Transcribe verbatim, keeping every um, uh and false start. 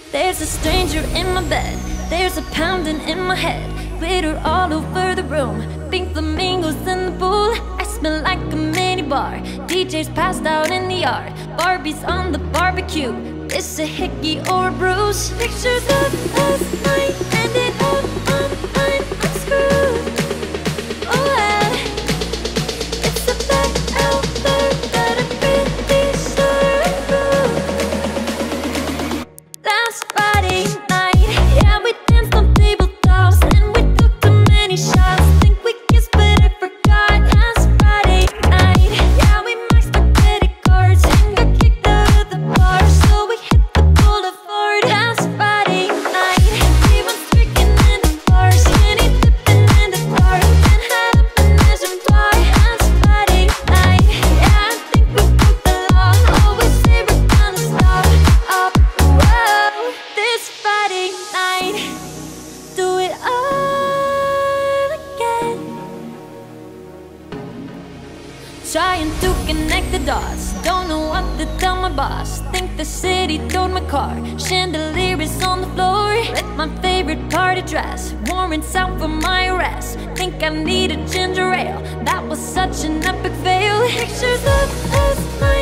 There's a stranger in my bed, there's a pounding in my head, glitter all over the room, pink flamingos in the pool. I smell like a mini bar, D J's passed out in the yard, Barbie's on the barbecue. Is a hickey or a bruise? Pictures of us night, ending up online, I'm screwed. Oh well, it's a bad outfit that I'm pretty sure I grew. Last Friday night, yeah, we danced on tabletops and we took too many shots. Think we kissed but I forgot. Last Friday night, yeah, we maxed our credit cards and got kicked out of the bar, so we hit the boulevard. Last Friday night, we went streaking in the bars, skinny dipping in the dark, and had a ménage and trois. Last Friday night, yeah, I think we broke the law. Always say we're gonna stop up. Whoa, this Friday night, do it all again. Trying to connect the dots, don't know what to tell my boss. Think the city towed my car, chandelier is on the floor. With my favorite party dress, warrants out for my arrest. Think I need a ginger ale, that was such an epic fail. Pictures of us, my